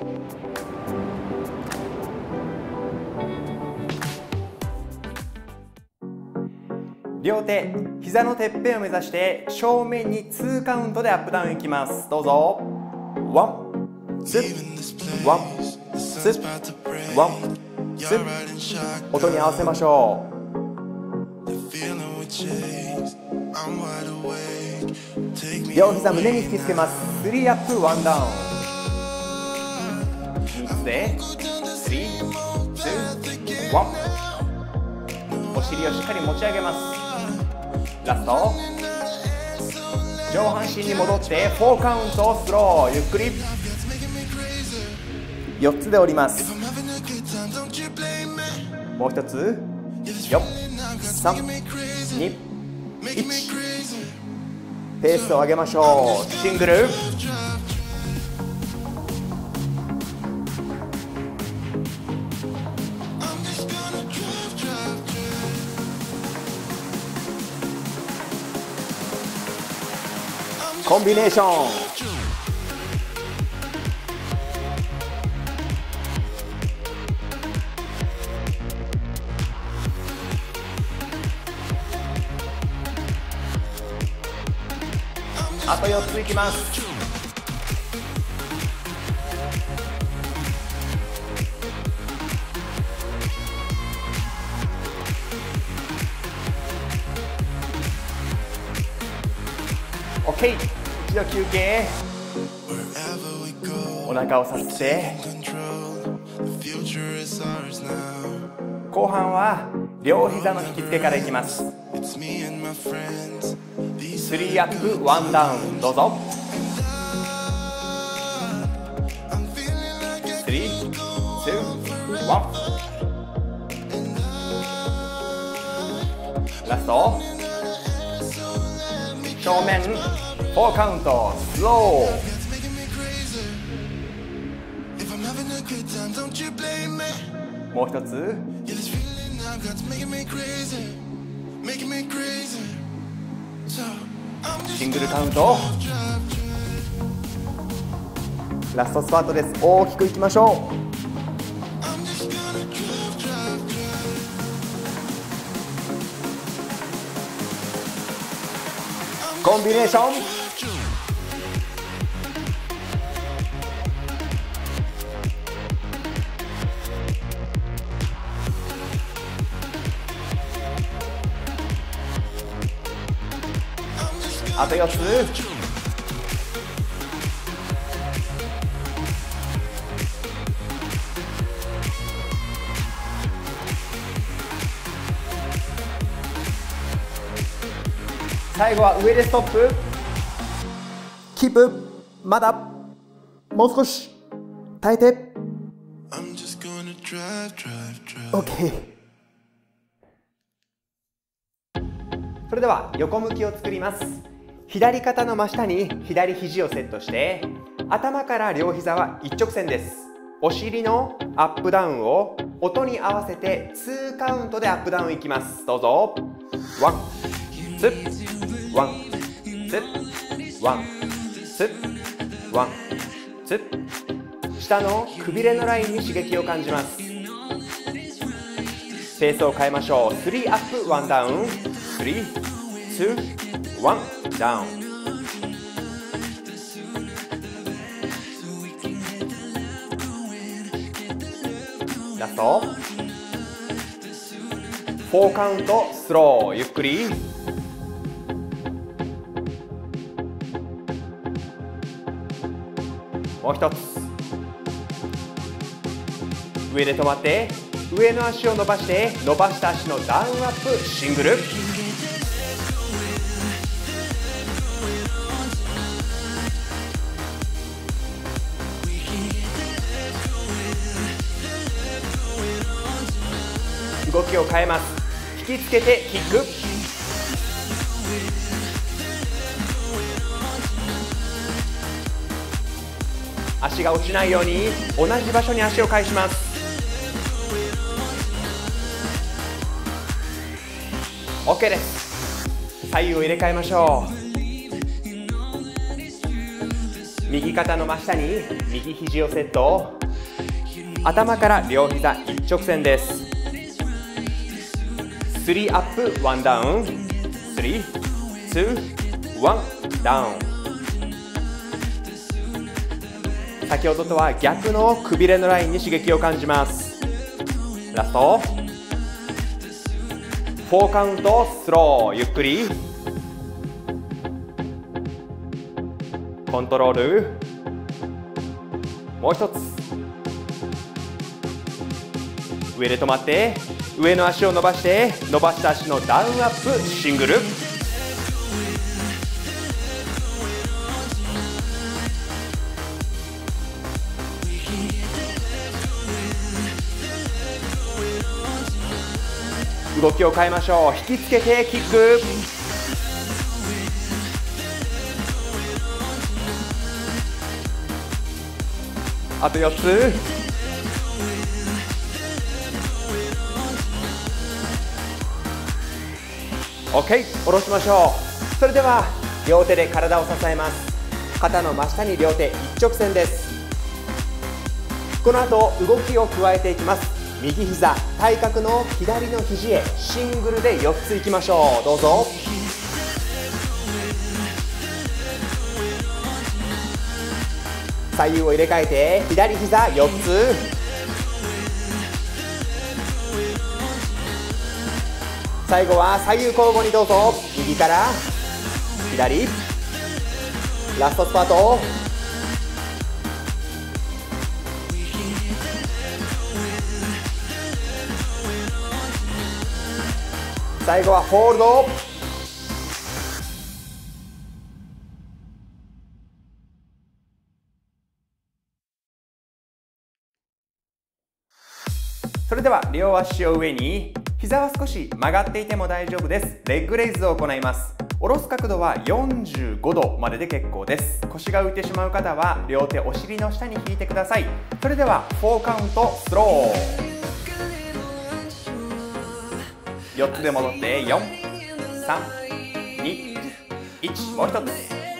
両手、膝のてっぺんを目指して正面に2カウントでアップダウンいきます。どうぞ。ワン、ツー、ワン、ツー、ワン、ツー。音に合わせましょう。両膝胸に引きつけます。3アップ、1ダウン。3つで、3、2、1。お尻をしっかり持ち上げます。ラスト。上半身に戻って4カウントスロー。ゆっくり。4つで降ります。もう一つ。4、3、2、1。ペースを上げましょう。シングル。コンビネーション。あと4ついきます。OK。一度休憩。お腹をさすって、後半は両膝の引き付けからいきます。3アップ1ダウン。どうぞ。3、2、1。ラスト。正面4カウントスロー。もう一つ。シングルカウント。ラストスパートです。大きくいきましょう。コンビネーション。あと4つ。最後は上でストップ。キープ。まだもう少し耐えて。 OK。 それでは横向きを作ります。左肩の真下に左肘をセットして、頭から両膝は一直線です。お尻のアップダウンを音に合わせて2カウントでアップダウンいきます。どうぞ。ワン、ツー、ワン、ツー、ワン、ツー、ワン、ツー。下のくびれのラインに刺激を感じます。ペースを変えましょう。3アップ1ダウン。3、2、1ダウン。ラスト4カウントスロー。ゆっくり。もう一つ。上で止まって、上の足を伸ばして、伸ばした足のダウンアップシングル。動きを変えます。引きつけてキック。足が落ちないように同じ場所に足を返します。 OK です。左右を入れ替えましょう。 右肩の真下に右肘をセット。頭から両膝一直線です。3アップ1ダウン、3、2、1ダウン。先ほどとは逆のくびれのラインに刺激を感じます。ラスト4カウントスロー、ゆっくりコントロール。もう一つ上で止まって、上の足を伸ばして、伸ばした足のダウンアップシングル。動きを変えましょう。引きつけてキック。あと4つ。OK、下ろしましょう。それでは両手で体を支えます。肩の真下に両手一直線です。この後動きを加えていきます。右膝、対角の左の肘へシングルで4ついきましょう。どうぞ。左右を入れ替えて左膝4つ。最後は左右交互にどうぞ。右から左、ラストスパート。最後はホールド。それでは両足を上に、膝は少し曲がっていても大丈夫です。レッグレイズを行います。下ろす角度は45度までで結構です。腰が浮いてしまう方は両手お尻の下に引いてください。それでは4カウントスロー。4つで戻って4、3、2、1。もう一つ。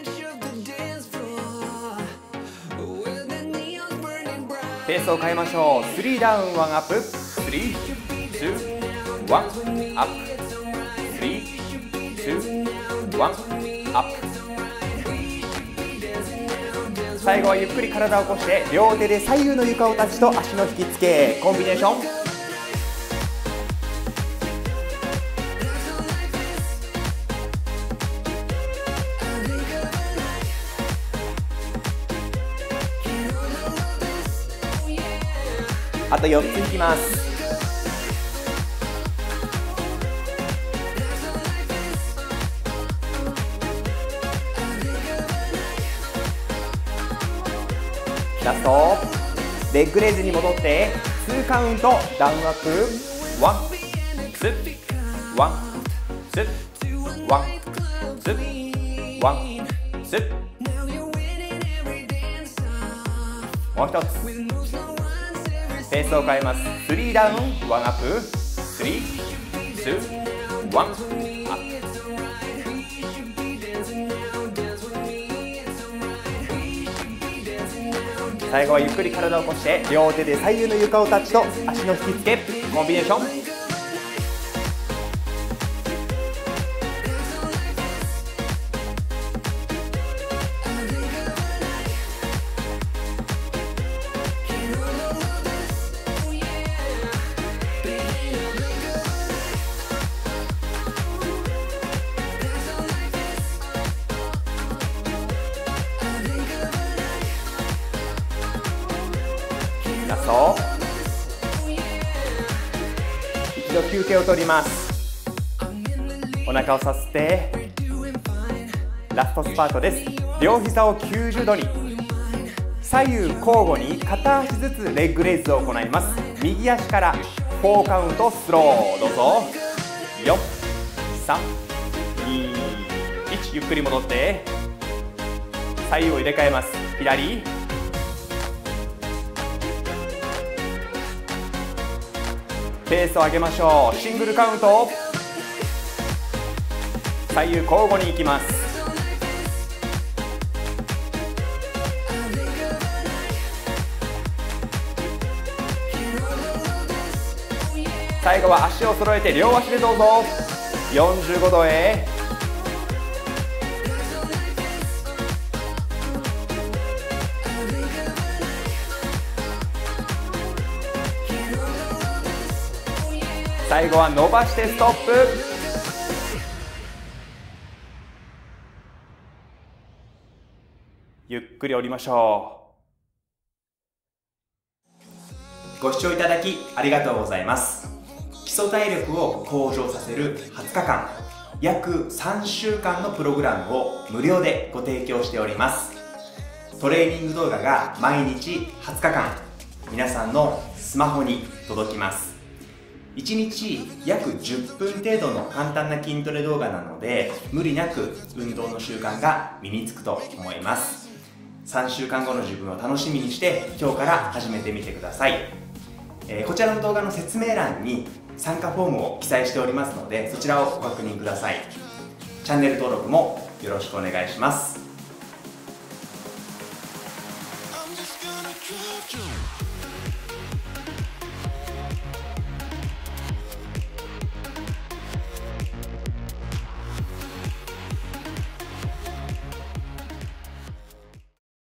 ペースを変えましょう。3ダウン1アップ、3、2、1アップ、3、2、1アップ。最後はゆっくり体を起こして両手で左右の床をタッチと足の引きつけ、コンビネーション。あと4ついきます。ラストレッグレイズに戻って2カウントダウンアップ。ワンツーワンツーワンツーワンツー。もう一つ。ペースを変えます。3ダウン1アップ、3、2、1アップ。最後はゆっくり体を起こして両手で左右の床をタッチと足の引きつけ、コンビネーション。ラスト。一度休憩を取ります。お腹をさすってラストスパートです。両膝を90度に、左右交互に片足ずつレッグレイズを行います。右足から4カウントスロー。どうぞ。4、3、2、1。ゆっくり戻って左右を入れ替えます。左、ペースを上げましょう。シングルカウント。左右交互にいきます。 最後は足を揃えて両足でどうぞ。45度へ。最後は伸ばしてストップ。ゆっくり降りましょう。ご視聴いただきありがとうございます。基礎体力を向上させる20日間、約3週間のプログラムを無料でご提供しております。トレーニング動画が毎日20日間、皆さんのスマホに届きます。1日約10分程度の簡単な筋トレ動画なので、無理なく運動の習慣が身につくと思います。3週間後の自分を楽しみにして今日から始めてみてください。こちらの動画の説明欄に参加フォームを記載しておりますので、そちらをご確認ください。チャンネル登録もよろしくお願いします。